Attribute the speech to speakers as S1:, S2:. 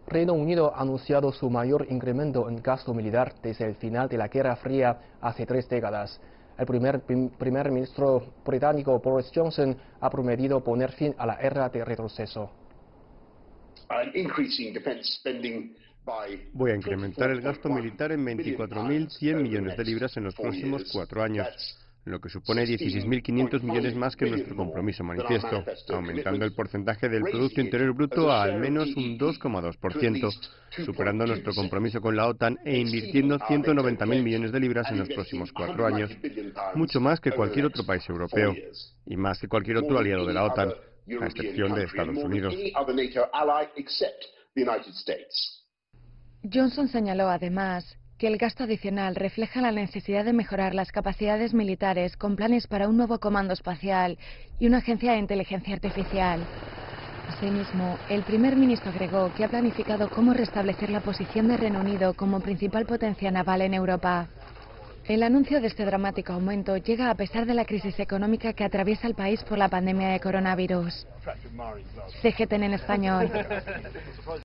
S1: Reino Unido ha anunciado su mayor incremento en gasto militar desde el final de la Guerra Fría hace 3 décadas. El primer ministro británico Boris Johnson ha prometido poner fin a la era de retroceso.
S2: Voy a incrementar el gasto militar en 24.100 millones de libras en los próximos 4 años, lo que supone 16.500 millones más que nuestro compromiso manifiesto, aumentando el porcentaje del Producto Interior Bruto a al menos un 2,2%, superando nuestro compromiso con la OTAN e invirtiendo 190.000 millones de libras en los próximos 4 años, mucho más que cualquier otro país europeo, y más que cualquier otro aliado de la OTAN, a excepción de Estados Unidos.
S3: Johnson señaló además que el gasto adicional refleja la necesidad de mejorar las capacidades militares con planes para un nuevo comando espacial y una agencia de inteligencia artificial. Asimismo, el primer ministro agregó que ha planificado cómo restablecer la posición de Reino Unido como principal potencia naval en Europa. El anuncio de este dramático aumento llega a pesar de la crisis económica que atraviesa el país por la pandemia de coronavirus. CGTN en español.